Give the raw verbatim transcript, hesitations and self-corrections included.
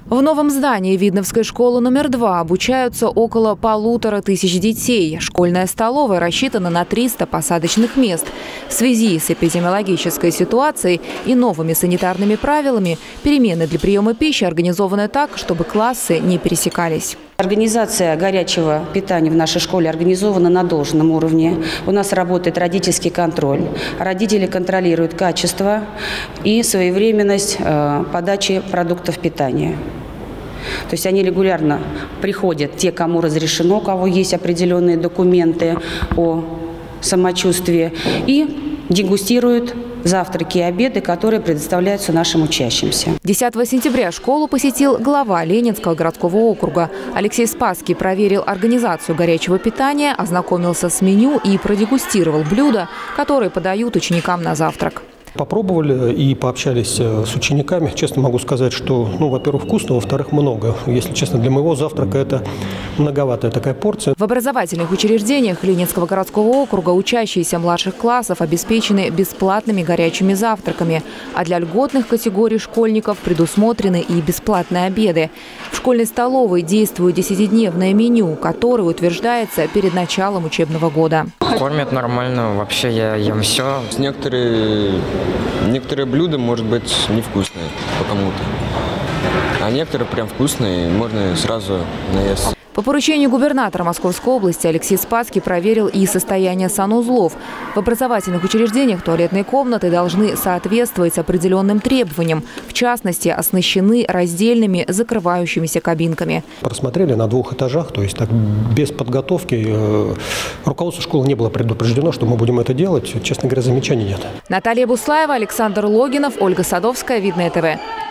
В новом здании Видновской школы номер два обучаются около полутора тысяч детей. Школьная столовая рассчитана на триста посадочных мест. В связи с эпидемиологической ситуацией и новыми санитарными правилами перемены для приема пищи организованы так, чтобы классы не пересекались. Организация горячего питания в нашей школе организована на должном уровне. У нас работает родительский контроль. Родители контролируют качество и своевременность подачи продуктов питания. То есть они регулярно приходят, те, кому разрешено, у кого есть определенные документы о самочувствии, и дегустируют завтраки и обеды, которые предоставляются нашим учащимся. десятого сентября школу посетил глава Ленинского городского округа. Алексей Спасский проверил организацию горячего питания, ознакомился с меню и продегустировал блюда, которые подают ученикам на завтрак. Попробовали и пообщались с учениками. Честно могу сказать, что, ну, во-первых, вкусно, во-вторых, много. Если честно, для моего завтрака это многоватая такая порция. В образовательных учреждениях Ленинского городского округа учащиеся младших классов обеспечены бесплатными горячими завтраками, а для льготных категорий школьников предусмотрены и бесплатные обеды. В школьной столовой действует десятидневное меню, которое утверждается перед началом учебного года. Кормят нормально, вообще я ем все. Некоторые... Некоторые блюда, может быть, невкусные по кому-то, а некоторые прям вкусные, можно сразу наесться. По поручению губернатора Московской области Алексей Спасский проверил и состояние санузлов. В образовательных учреждениях туалетные комнаты должны соответствовать определенным требованиям. В частности, оснащены раздельными закрывающимися кабинками. Просмотрели на двух этажах, то есть так без подготовки. Руководство школы не было предупреждено, что мы будем это делать. Честно говоря, замечаний нет. Наталья Буслаева, Александр Логинов, Ольга Садовская, Видное ТВ.